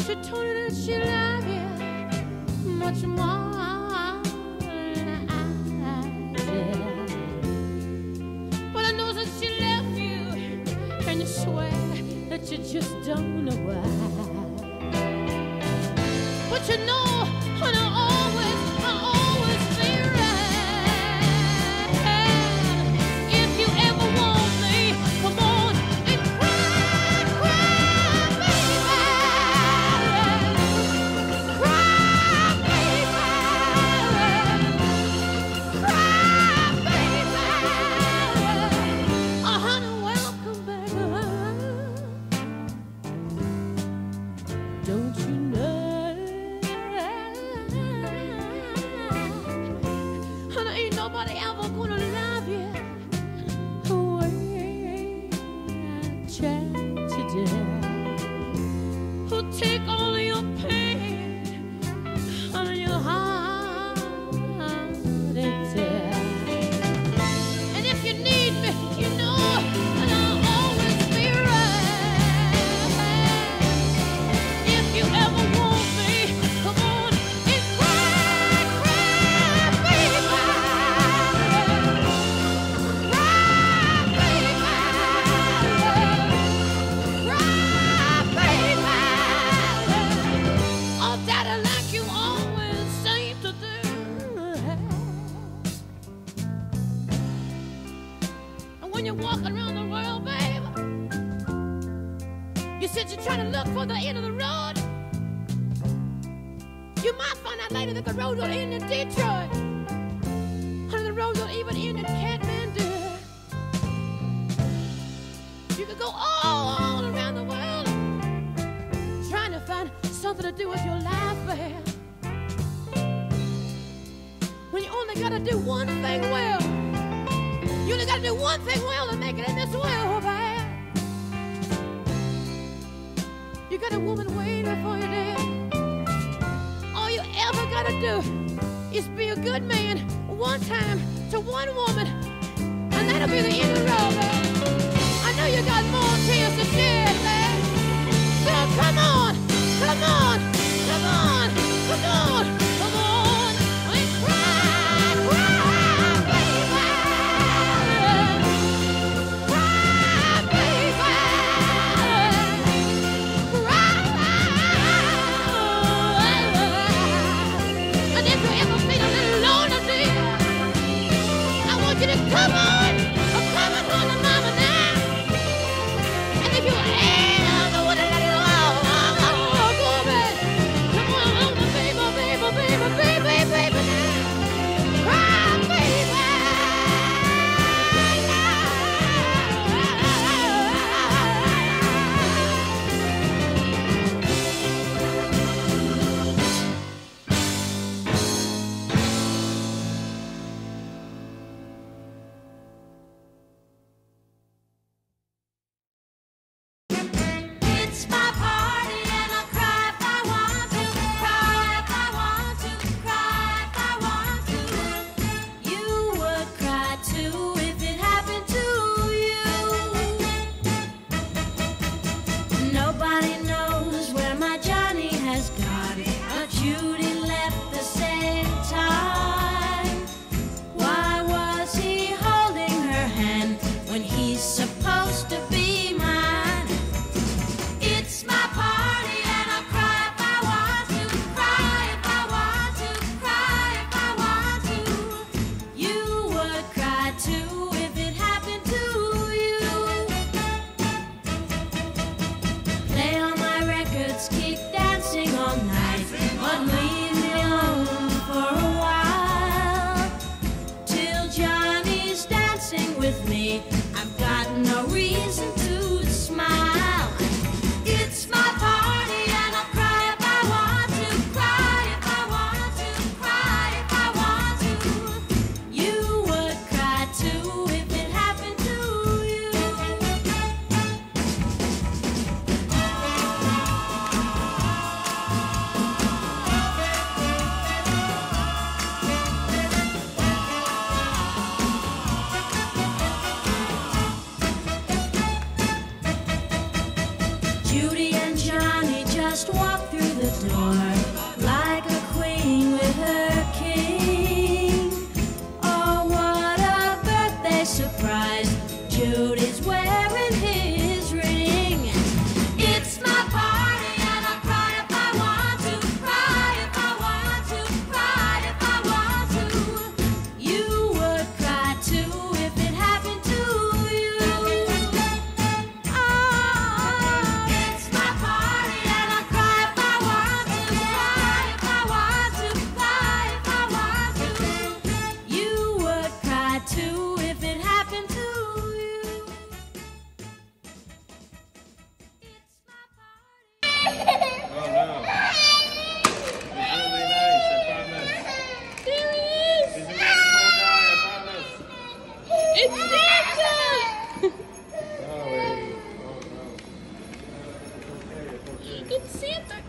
she told her that she loved you much more than I did. But I know that she left you, and you swear that you just don't know why. But you know, and I always be right. If you ever want me, come on and cry, cry, baby. Cry, baby. Cry, baby. Oh, honey, welcome back. Don't you know? Nobody ever gonna love you the way I tried today. Who'll take all of your pain out of your heart and tear. And if you need me, you know that I'll always be right. If you ever want me, come on and cry, cry, baby. When you're walking around the world, baby, you said you're trying to look for the end of the road. You might find out later that the road don't end in Detroit, and the road don't even end in Kathmandu. You could go all around the world trying to find something to do with your life, baby, when you only gotta do one thing well. You only gotta do one thing well to make it in this world, babe. You got a woman waiting for you there. All you ever gotta do is be a good man one time to one woman, and that'll be the end of the road, babe. I know you got more tears to shed, babe. So come on, come on, come on, come on, come on, and cry, cry, baby. Come on, come on, walk through the door like a queen with her king. Oh, what a birthday surprise! Judy's wearing his ring. It's my party and I'll cry if I want to, cry if I want to, cry if I want to. You would cry too if it happened to you. Oh, it's my party and I'll cry if I want to, cry if I want to, cry if I want to. You would cry too if it happened to you. Oh no. He's really nice, I promise. There he is. He's a really cool guy, I promise. It's Santa. Oh wait. Oh no. It's okay, it's okay. It's Santa